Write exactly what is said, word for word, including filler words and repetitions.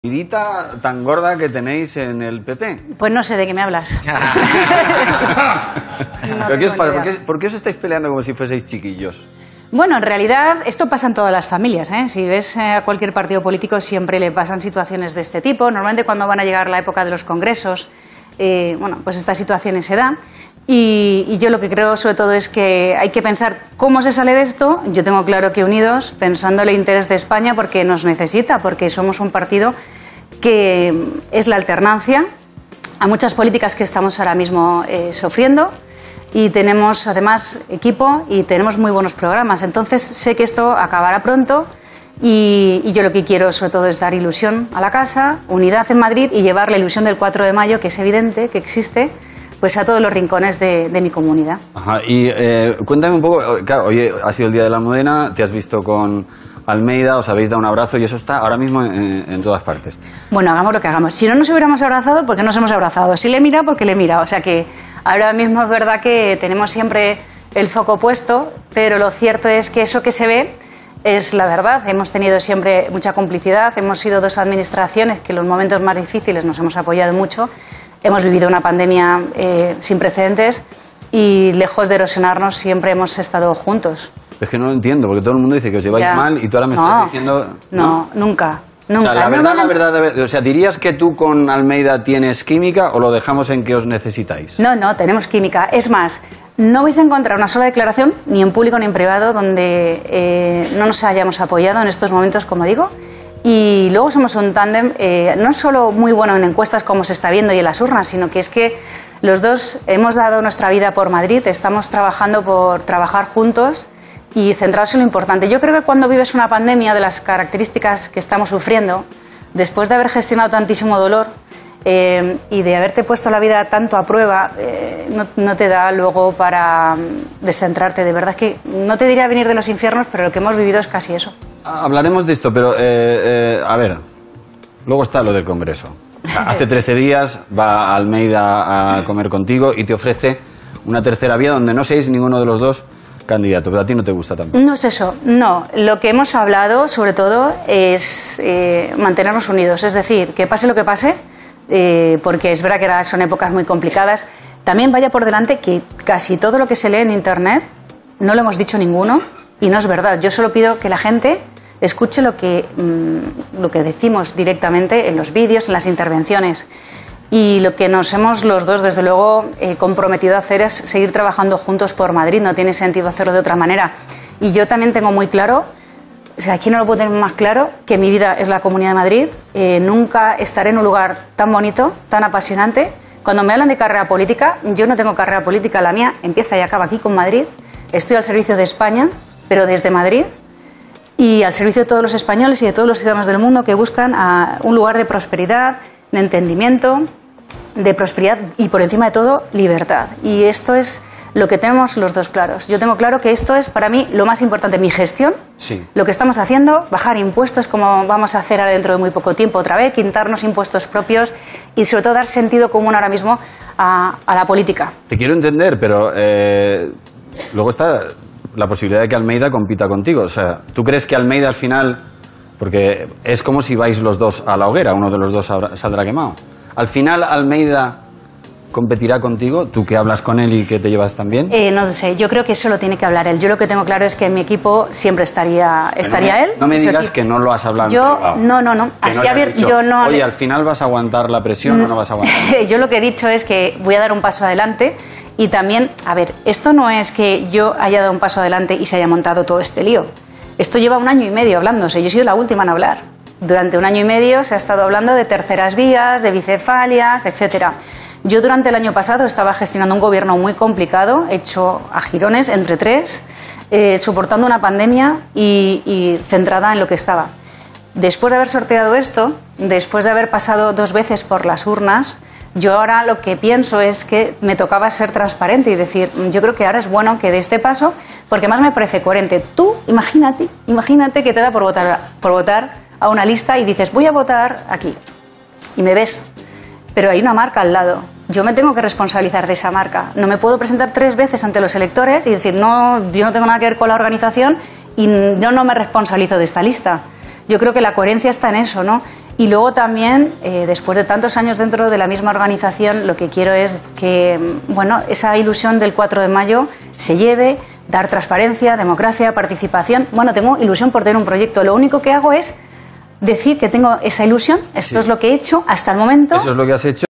¿Vidita tan gorda que tenéis en el P P? Pues no sé de qué me hablas. no ¿Pero qué os pasa? ¿Por qué, ¿Por qué os estáis peleando como si fueseis chiquillos? Bueno, en realidad esto pasa en todas las familias, ¿eh? Si ves a cualquier partido político siempre le pasan situaciones de este tipo. Normalmente cuando van a llegar la época de los congresos, eh, bueno, pues estas situaciones se dan. Y, y yo lo que creo sobre todo es que hay que pensar cómo se sale de esto. Yo tengo claro que unidos, pensando en el interés de España, porque nos necesita, porque somos un partido que es la alternancia a muchas políticas que estamos ahora mismo eh, sufriendo. Y tenemos además equipo y tenemos muy buenos programas. Entonces sé que esto acabará pronto y, y yo lo que quiero sobre todo es dar ilusión a la casa, unidad en Madrid y llevar la ilusión del cuatro de mayo, que es evidente que existe, pues a todos los rincones de, de mi comunidad. Ajá, y eh, cuéntame un poco, claro, hoy ha sido el Día de la Almudena, te has visto con Almeida, os habéis dado un abrazo y eso está ahora mismo en, en todas partes. Bueno, hagamos lo que hagamos. Si no nos hubiéramos abrazado, ¿por qué nos hemos abrazado? Si le he mirado, porque le he mirado. O sea que ahora mismo es verdad que tenemos siempre el foco puesto, pero lo cierto es que eso que se ve es la verdad. Hemos tenido siempre mucha complicidad, hemos sido dos administraciones que en los momentos más difíciles nos hemos apoyado mucho. Hemos vivido una pandemia eh, sin precedentes y lejos de erosionarnos siempre hemos estado juntos. Es que no lo entiendo, porque todo el mundo dice que os lleváis ya. mal y tú ahora me no, estás diciendo... No, no, nunca, nunca. O sea, la no, verdad, no, la verdad, o sea, ¿dirías que tú con Almeida tienes química o lo dejamos en que os necesitáis? No, no, tenemos química. Es más, no vais a encontrar una sola declaración, ni en público ni en privado, donde eh, no nos hayamos apoyado en estos momentos, como digo. Y luego somos un tándem, eh, no solo muy bueno en encuestas como se está viendo y en las urnas, sino que es que los dos hemos dado nuestra vida por Madrid, estamos trabajando por trabajar juntos y centrarse en lo importante. Yo creo que cuando vives una pandemia de las características que estamos sufriendo, después de haber gestionado tantísimo dolor eh, y de haberte puesto la vida tanto a prueba, eh, no, no te da luego para descentrarte. De verdad que no te diría venir de los infiernos, pero lo que hemos vivido es casi eso. Hablaremos de esto, pero, eh, eh, a ver, luego está lo del Congreso. O sea, hace trece días va Almeida a comer contigo y te ofrece una tercera vía donde no seáis ninguno de los dos candidatos, pero a ti no te gusta tampoco. No es eso, no. Lo que hemos hablado, sobre todo, es eh, mantenernos unidos. Es decir, que pase lo que pase, eh, porque es verdad que ahora son épocas muy complicadas. También vaya por delante que casi todo lo que se lee en Internet no lo hemos dicho ninguno y no es verdad. Yo solo pido que la gente escuche lo que, mmm, lo que decimos directamente en los vídeos, en las intervenciones. Y lo que nos hemos los dos, desde luego, eh, comprometido a hacer es seguir trabajando juntos por Madrid. No tiene sentido hacerlo de otra manera. Y yo también tengo muy claro, o sea, aquí no lo puedo tener más claro, que mi vida es la Comunidad de Madrid. Eh, nunca estaré en un lugar tan bonito, tan apasionante. Cuando me hablan de carrera política, yo no tengo carrera política, la mía empieza y acaba aquí con Madrid. Estoy al servicio de España, pero desde Madrid, y al servicio de todos los españoles y de todos los ciudadanos del mundo que buscan a un lugar de prosperidad, de entendimiento, de prosperidad y, por encima de todo, libertad. Y esto es lo que tenemos los dos claros. Yo tengo claro que esto es, para mí, lo más importante. Mi gestión, sí. Lo que estamos haciendo, bajar impuestos, como vamos a hacer ahora dentro de muy poco tiempo otra vez, quitarnos impuestos propios y, sobre todo, dar sentido común ahora mismo a, a la política. Te quiero entender, pero eh, luego está la posibilidad de que Almeida compita contigo. O sea, ¿tú crees que Almeida al final... Porque es como si vais los dos a la hoguera, uno de los dos saldrá quemado. Al final, Almeida competirá contigo, tú que hablas con él y que te llevas tan bien. Eh, no sé, yo creo que eso lo tiene que hablar él. Yo lo que tengo claro es que en mi equipo siempre estaría, estaría no me, él. No me digas que no lo has hablado yo, en privado. No, no, no. Que Así no a ver, dicho, yo no. Oye, al final vas a aguantar la presión no, o no vas a aguantar. Yo lo que he dicho es que voy a dar un paso adelante y también, a ver, esto no es que yo haya dado un paso adelante y se haya montado todo este lío. Esto lleva un año y medio hablándose. Yo he sido la última en hablar. Durante un año y medio se ha estado hablando de terceras vías, de bicefalias, etcétera. Yo durante el año pasado estaba gestionando un gobierno muy complicado, hecho a jirones entre tres, eh, soportando una pandemia y, y centrada en lo que estaba. Después de haber sorteado esto, después de haber pasado dos veces por las urnas, yo ahora lo que pienso es que me tocaba ser transparente y decir, yo creo que ahora es bueno que dé este paso, porque más me parece coherente. Tú, imagínate, imagínate que te da por votar, por votar a una lista y dices, voy a votar aquí, y me ves, pero hay una marca al lado. Yo me tengo que responsabilizar de esa marca. No me puedo presentar tres veces ante los electores y decir, no, yo no tengo nada que ver con la organización y yo no me responsabilizo de esta lista. Yo creo que la coherencia está en eso, ¿no? Y luego también, eh, después de tantos años dentro de la misma organización, lo que quiero es que, bueno, esa ilusión del cuatro de mayo se lleve, dar transparencia, democracia, participación. Bueno, tengo ilusión por tener un proyecto. Lo único que hago es decir que tengo esa ilusión. Esto Sí. es lo que he hecho hasta el momento. Eso es lo que has hecho.